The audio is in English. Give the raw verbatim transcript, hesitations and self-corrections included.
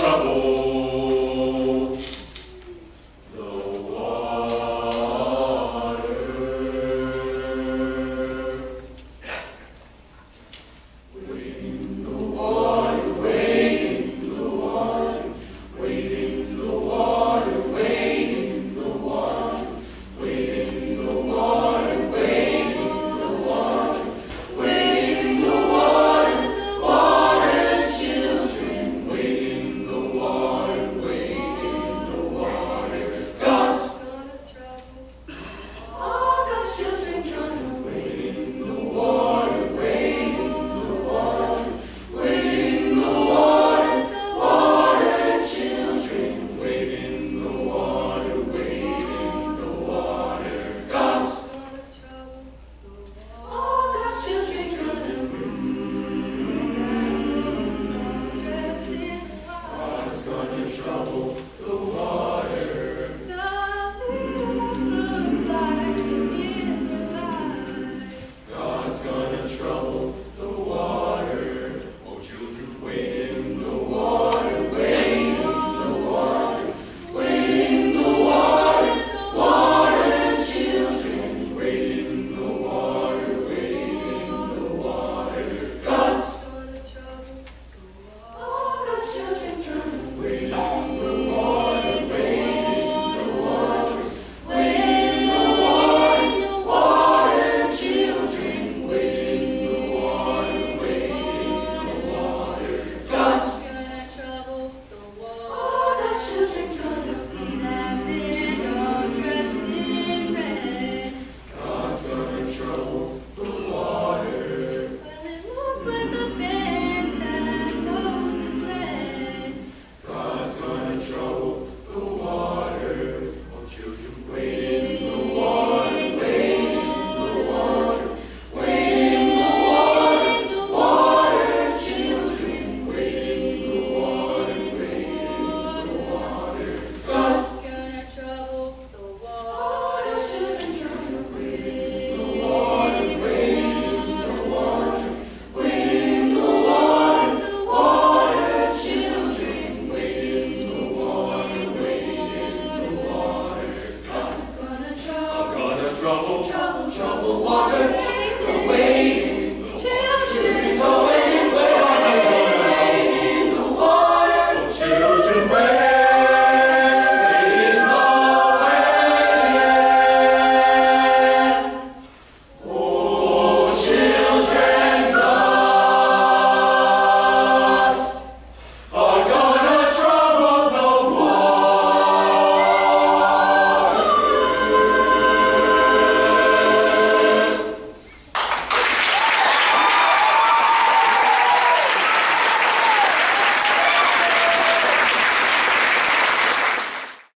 trouble. The water. Wade in the water, wade in the water, wade in the water, wade in the water, wade in the water, wade in the water, wade in the water, water children, wade in the water, wade in the water. God's gonna trouble all God's children, children, wade in the water, wade in the water, wade in the water, water children, wade in the water, wade in the water. God's gonna trouble all God's children, children. God's gonna trouble the